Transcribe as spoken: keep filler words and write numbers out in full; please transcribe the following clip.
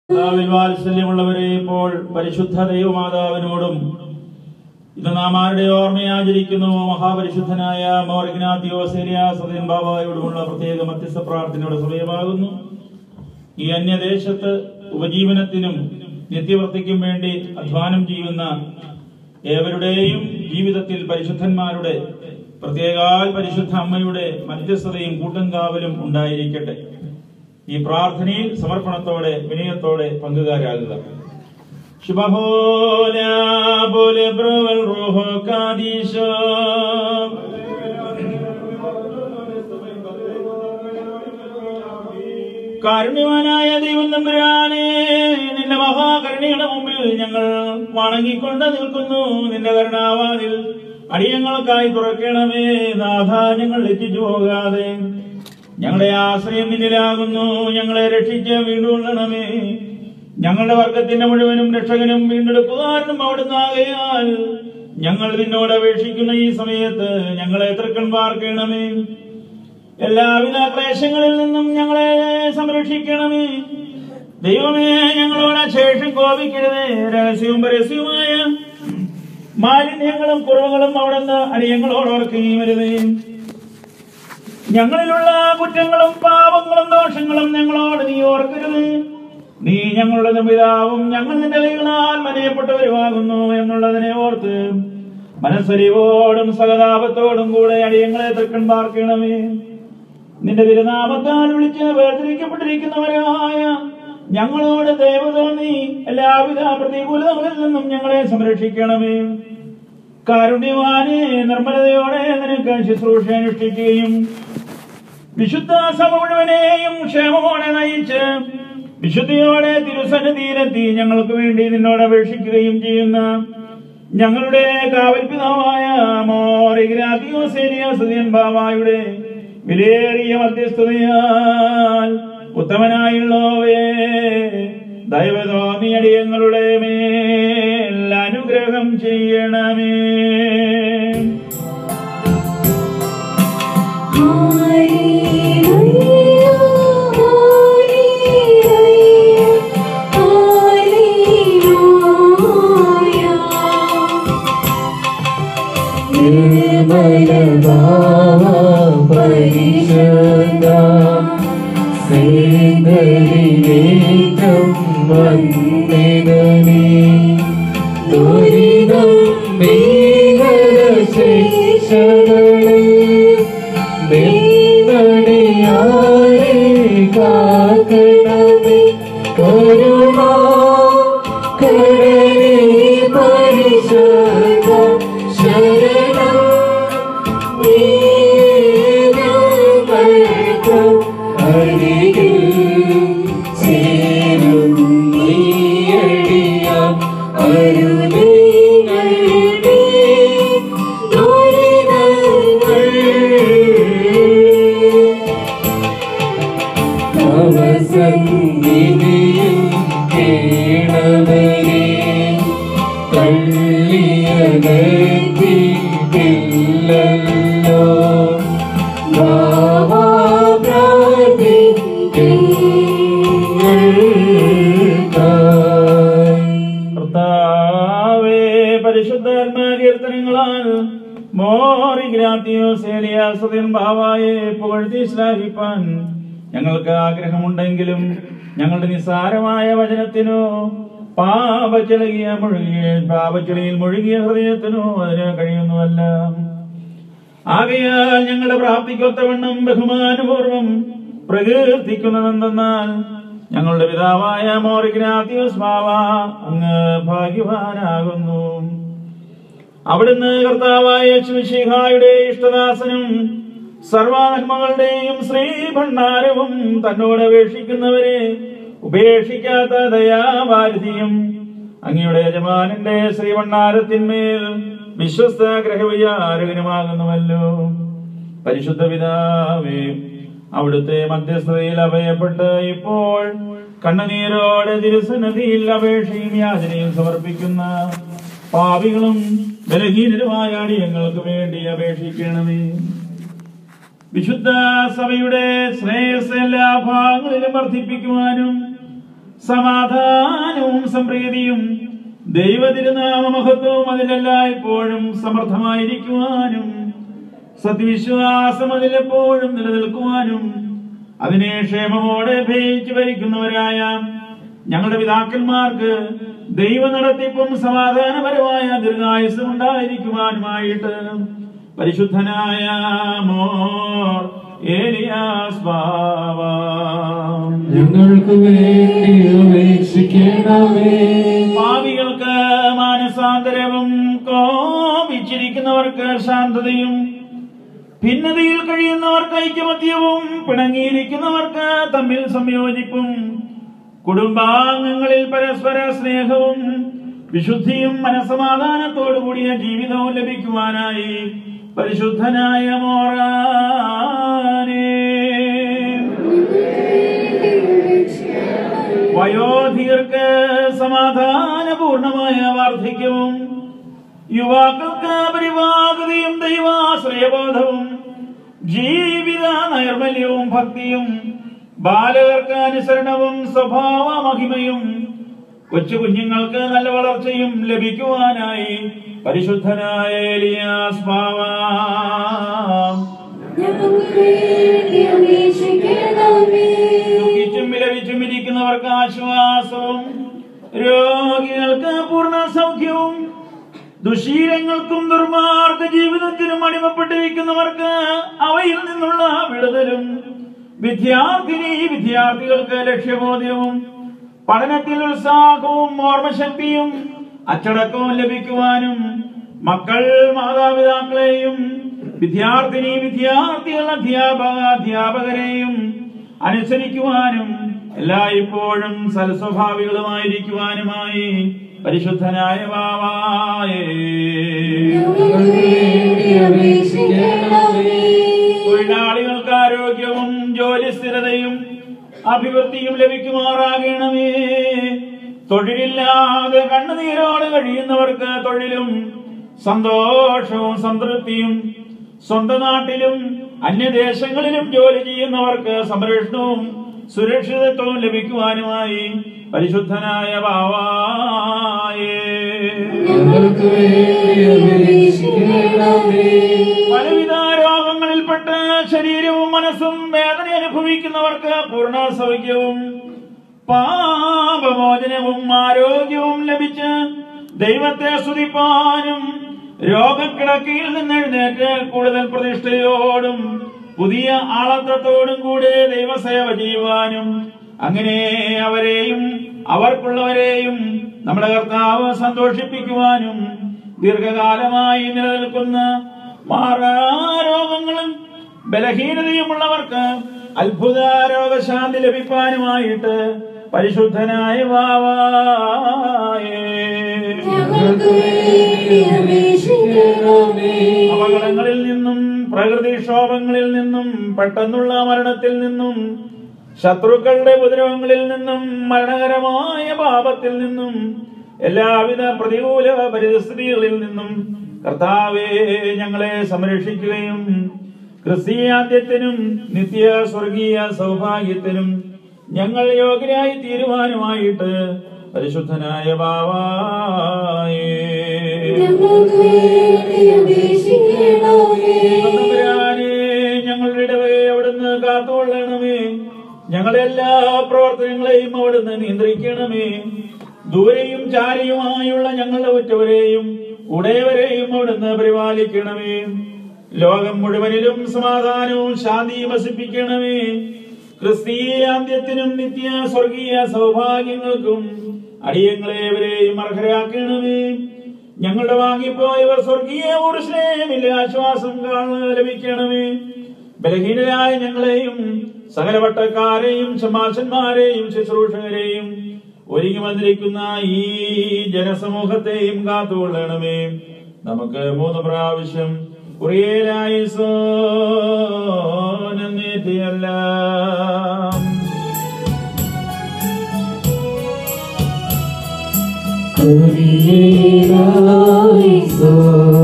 വാത്സല്യമുള്ളവരെ, ഇപ്പോൾ പരിശുദ്ധ ദൈവമാതാവിനോടും ഇത് നാം ആരുടെ ഓർമ്മയെ ആചരിക്കുന്നു, മഹാപരിശുദ്ധനായ മോർ ഇഗ്നാത്തിയോസ് ഏലിയാസ് ബാബായോടുമുള്ള പ്രത്യേക മധ്യസ്ഥ പ്രാർത്ഥനയുടെ സമയമാകുന്നു. ഈ അന്യദേശത്ത് ഉപജീവനത്തിനും നിത്യവൃത്തിക്കും വേണ്ടി അധ്വാനം ചെയ്യുന്ന ഏവരുടെയും ജീവിതത്തിൽ പരിശുദ്ധന്മാരുടെ, പ്രത്യേകാൽ പരിശുദ്ധ അമ്മയുടെ മധ്യസ്ഥതയും കൂട്ടങ്കാവലും ഉണ്ടായിരിക്കട്ടെ. ഈ പ്രാർത്ഥനയിൽ സമർപ്പണത്തോടെ വിനയത്തോടെ പങ്കുകാരാകുക. കാരുണ്യവാനായ ദൈവം തമ്പുരാനെ, നിന്റെ മഹാകരുണയുടെ മുമ്പിൽ ഞങ്ങൾ വണങ്ങിക്കൊണ്ട് നിൽക്കുന്നു. നിന്റെ കരുണാവാതിൽ അടിയങ്ങൾക്കായി തുറക്കണമേ. നാഥ, ഞങ്ങൾ എത്തിച്ചു പോകാതെ ഞങ്ങളുടെ ആശ്രയം നിന്നിലാകുന്നു. ഞങ്ങളെ രക്ഷിച്ച് വീണ്ടുകൊള്ളണമേ. ഞങ്ങളുടെ വർഗത്തിന്റെ മുഴുവനും രക്ഷകനും വീണ്ടെടുക്കുവാനും അവിടുന്ന് ആകയാൽ ഞങ്ങൾ നിന്നോട് അപേക്ഷിക്കുന്ന ഈ സമയത്ത് ഞങ്ങളെ തൃക്കൺ പാർക്കണമേ. എല്ലാവിധ ക്ലേശങ്ങളിൽ നിന്നും ഞങ്ങളെ സംരക്ഷിക്കണമേ. ദൈവമേ, ഞങ്ങളോട് ശേഷം കോപിക്കരുതേ. രഹസ്യവും പരസ്യവുമായ മാലിന്യങ്ങളും കുറവുകളും അവിടുന്ന് അടിയങ്ങളോട് ഓർക്കുകയും വരുതേ. ഞങ്ങളിലുള്ള കുറ്റങ്ങളും പാപങ്ങളും ദോഷങ്ങളും ഞങ്ങളോട് നീ ഓർക്കരുത്. നീ ഞങ്ങളുടെ പിതാവും ഞങ്ങൾ നിന്റെ കൈകളാൽ മനയപ്പെട്ടവരുമാകുന്നു എന്നുള്ളതിനെ ഓർത്ത് മനസ്സലിവോടും സഹതാപത്തോടും കൂടെ അടിയങ്ങളെ തൃക്കൺ പാർക്കണമേ. നിന്റെ തിരുനാമത്താൽ വിളിച്ച് വേർതിരിക്കപ്പെട്ടിരിക്കുന്നവരായ ഞങ്ങളോട് ദയവ് തോന്നി എല്ലാവിധ പ്രതികൂലതകളിൽ നിന്നും ഞങ്ങളെ സംരക്ഷിക്കണമേ. കാരുണ്യവാനെ, നിർമ്മലതയോടെ നിനക്ക് ശുശ്രൂഷ അനുഷ്ഠിക്കുകയും വിശുദ്ധ സഭ മുഴുവനെയും ക്ഷേമമോടെ നയിച്ച് വിശുദ്ധിയോടെ തിരുസന്നിധിയിലെത്തി ഞങ്ങൾക്ക് വേണ്ടി നിന്നോട് അപേക്ഷിക്കുകയും ചെയ്യുന്ന ഞങ്ങളുടെ കാവൽപിതാവായ മോർ ഇഗ്നാത്തിയോസ് ഏലിയാസ് ബാബായുടെ വിലയേറിയ മധ്യസ്ഥതയാൽ ഉത്തമനായുള്ളവേ, ദയവ് തോന്നി അടിയങ്ങളുടെ മേൽ അനുഗ്രഹം ചെയ്യണമേ. പരിശുദ്ധാത്മാകീർത്തനങ്ങളാൽ മോർ ഇഗ്നാത്തിയോസ് ഏലിയാസ് ബാബായെ പുകഴ്ത്തി ശ്ലാഘിപ്പാൻ ഞങ്ങൾക്ക് ആഗ്രഹമുണ്ടെങ്കിലും ഞങ്ങളുടെ നിസ്സാരമായ വചനത്തിനോ പാപച്ചെളിയ മുഴുകിയ പാപച്ചെളിയിൽ മുഴുകിയ ഹൃദയത്തിനോ അതിന് കഴിയുന്നുവല്ല. ആകയാൽ ഞങ്ങളുടെ പ്രാപ്തിക്കൊത്തവണ്ണം ബഹുമാനപൂർവം പ്രകീർത്തിക്കുന്നതെന്തെന്നാൽ ഞങ്ങളുടെ പിതാവായ മോർ ഇഗ്നാത്തിയോസ് ബാബ അങ്ങ് ഭാഗ്യവാനാകുന്നു. അവിടുന്ന് കർത്താവായ യേശുമിശിഹായുടെ ഇഷ്ടദാസനും സർവ്വനന്മകളുടെയും ശ്രീഭണ്ഡാരവും തന്നോട് അപേക്ഷിക്കുന്നവരെ ഉപേക്ഷിക്കാത്ത ദയാവാരിധിയും അങ്ങയുടെ യജമാനന്റെ ശ്രീഭണ്ഡാരത്തിന്മേൽ വിശ്വസ്ത ഗ്രഹവിചാരകനുമാകുന്നുവല്ലോ. പരിശുദ്ധ പിതാവേ, അവിടുത്തെ മധ്യസ്ഥതയിൽ അഭയപ്പെട്ട് ഇപ്പോൾ കണ്ണുനീരോടെ തിരുസന്നിധിയിൽ അപേക്ഷയും യാചനയും സമർപ്പിക്കുന്ന പാപികളും ബലഹീനരുമായ അടിയങ്ങൾക്ക് വേണ്ടി അപേക്ഷിക്കണമേ. വിശുദ്ധ സഭയുടെ ശ്രേയസ് എല്ലാ ഭാഗങ്ങളിലും വർദ്ധിപ്പിക്കുവാനും സമാധാനവും സംപ്രീതിയും ദൈവതിരുനാമ മഹത്വവും അതിലെല്ലായ്പ്പോഴും സമർത്ഥമായിരിക്കുവാനും സത്യവിശ്വാസം അതിലെപ്പോഴും നിലനിൽക്കുവാനും അതിനെ ക്ഷേമമോടെ ഭയിച്ചു ഭരിക്കുന്നവരായ ഞങ്ങളുടെ പിതാക്കന്മാർക്ക് ദൈവ നടത്തിപ്പും സമാധാനപരമായ ദീർഘായുസ്സും ഉണ്ടായിരിക്കുവാനുമായിട്ട് പരിശുദ്ധനായ മോർ ഏലിയാസ് ബാവാ ഞങ്ങൾക്ക് വേണ്ടി അപേക്ഷിക്കണമേ. പാപികൾക്ക് മാനസാന്തരവും കോപിച്ചിരിക്കുന്നവർക്ക് ശാന്തതയും ഭിന്നതയിൽ കഴിയുന്നവർക്ക് ഐക്യമത്യവും പിണങ്ങിയിരിക്കുന്നവർക്ക് തമ്മിൽ സംയോജിപ്പും കുടുംബാംഗങ്ങളിൽ പരസ്പര സ്നേഹവും വിശുദ്ധിയും മനസമാധാനത്തോടു കൂടിയ ജീവിതവും ലഭിക്കുവാനായി പരിശുദ്ധനായ മോറാനേ വയോധികർക്ക് സമാധാനപൂർണമായ വാർദ്ധക്യവും യുവാക്കൾക്ക് പരിവാകതയും ദൈവാശ്രയബോധവും ജീവിത നൈർമല്യവും ഭക്തിയും ബാലകർക്ക് അനുസരണവും സ്വഭാവ മഹിമയും കൊച്ചു കുഞ്ഞുങ്ങൾക്ക് നല്ല വളർച്ചയും ലഭിക്കുവാനായി പരിശുദ്ധനായ ഏലിയാസ് ബാവാ ദുഃഖിച്ചും വിലപിച്ചും ഇരിക്കുന്നവർക്ക് ആശ്വാസവും രോഗികൾക്ക് പൂർണ്ണ സൗഖ്യവും ദുശീലങ്ങൾക്കും ദുർമാർഗ ജീവിതത്തിനും അടിമപ്പെട്ടിരിക്കുന്നവർക്ക് അവയിൽ നിന്നുള്ള വിടുതലും വിദ്യാർത്ഥിനി വിദ്യാർത്ഥികൾക്ക് ലക്ഷ്യബോധ്യവും പഠനത്തിൽ ഉത്സാഹവും ഓർമ്മശക്തിയും അച്ചടക്കവും ലഭിക്കുവാനും മക്കൾ മാതാപിതാക്കളെയും വിദ്യാർത്ഥിനി വിദ്യാർത്ഥികൾ അധ്യാപക അധ്യാപകരെയും അനുസരിക്കുവാനും എല്ലായ്പ്പോഴും സൽസ്വഭാവികളുമായിരിക്കുവാനുമായി പരിശുദ്ധനായ ബാവായേ തൊഴിലാളികൾക്ക് ആരോഗ്യവും ജോലി സ്ഥിരതയും അഭിവൃദ്ധിയും ലഭിക്കുമാറാകണമേ. തൊഴിലില്ലാതെ കണ്ണുനീരോട് കഴിയുന്നവർക്ക് തൊഴിലും സന്തോഷവും സംതൃപ്തിയും സ്വന്തം നാട്ടിലും അന്യദേശങ്ങളിലും ജോലി ചെയ്യുന്നവർക്ക് സംരക്ഷണവും സുരക്ഷിതത്വവും ലഭിക്കുവാനുമായി പരിശുദ്ധനായ ബാവായേ പലവിധ രോഗങ്ങളിൽപ്പെട്ട് ശരീരവും മനസ്സും വേദന അനുഭവിക്കുന്നവർക്ക് പൂർണ്ണ സൗഖ്യവും പാപമോചനവും ആരോഗ്യവും ലഭിച്ച് ദൈവത്തെ സ്തുതിപ്പാനും രോഗക്കിടക്കയിൽ നിന്ന് എഴുന്നേറ്റ് കൂടുതൽ പ്രതിഷ്ഠയോടും പുതിയ ആളത്വത്തോടും കൂടെ ദൈവസേവ ചെയ്യുവാനും അങ്ങനെ അവരെയും അവർക്കുള്ളവരെയും നമ്മുടെ കർത്താവ് സന്തോഷിപ്പിക്കുവാനും ദീർഘകാലമായി നിലനിൽക്കുന്ന മാറാരോഗങ്ങളും ബലഹീനതയുമുള്ളവർക്ക് അത്ഭുത രോഗശാന്തി ലഭിക്കാനുമായിട്ട് പരിശുദ്ധനായ ബാവായേ അപകടങ്ങളിൽ നിന്നും പ്രകൃതിക്ഷോഭങ്ങളിൽ നിന്നും പെട്ടെന്നുള്ള മരണത്തിൽ നിന്നും ശത്രുക്കളുടെ ഉപദ്രവങ്ങളിൽ നിന്നും മരണകരമായ പാപത്തിൽ നിന്നും എല്ലാവിധ പ്രതികൂല പരിസ്ഥിതികളിൽ നിന്നും കർത്താവേ ഞങ്ങളെ സംരക്ഷിക്കുകയും ക്രിസ്തീയാന്ത്യത്തിനും നിത്യ സ്വർഗീയ സൗഭാഗ്യത്തിനും ഞങ്ങൾ യോഗ്യരായി തീരുവാനുമായിട്ട് പരിശുദ്ധനായ ബാവായേ ഞങ്ങളുടെ ഇടവയെ അവിടുന്ന് കാത്തുകൊള്ളണമേ. ഞങ്ങളുടെ എല്ലാ പ്രവർത്തനങ്ങളെയും അവിടുന്ന് നിയന്ത്രിക്കണമേ. ദൂരെയും ചാരിയുമായുള്ള ഞങ്ങളുടെ ഉറ്റവരെയും ഉടയവരെയും അവിടുന്ന് പരിപാലിക്കണമേ. ലോകം മുഴുവനിലും സമാധാനവും ശാന്തിയും വസിപ്പിക്കണമേ. ക്രിസ്തീയാന്ത്യത്തിനും നിത്യ സ്വർഗീയ സൗഭാഗ്യങ്ങൾക്കും അടിയങ്ങളെവരെയും അർഹരാക്കണമേ. ഞങ്ങളുടെ വാങ്ങിപ്പോയവർ സ്വർഗീയ ഊർഷ്മയിൽ ആശ്വാസം ലഭിക്കണമേ. ബലഹീനരായ ഞങ്ങളെയും സകല വട്ടക്കാരെയും ശമാശന്മാരെയും ശുശ്രൂഷകരെയും ഒരുങ്ങി വന്നിരിക്കുന്ന ഈ ജനസമൂഹത്തെയും കാത്തുകൊള്ളണമേ. നമുക്ക് മൂന്ന് പ്രാവശ്യം കുറിയേലായി സോനേറ്റിയല്ല കുറിയേലായി സോ